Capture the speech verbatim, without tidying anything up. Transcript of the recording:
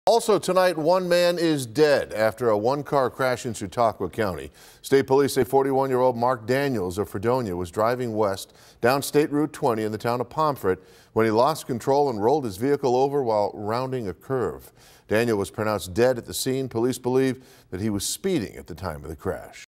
Also tonight, one man is dead after a one-car crash in Chautauqua County. State police say forty-one-year-old Mark Daniels of Fredonia was driving west down State Route twenty in the town of Pomfret when he lost control and rolled his vehicle over while rounding a curve. Daniel was pronounced dead at the scene. Police believe that he was speeding at the time of the crash.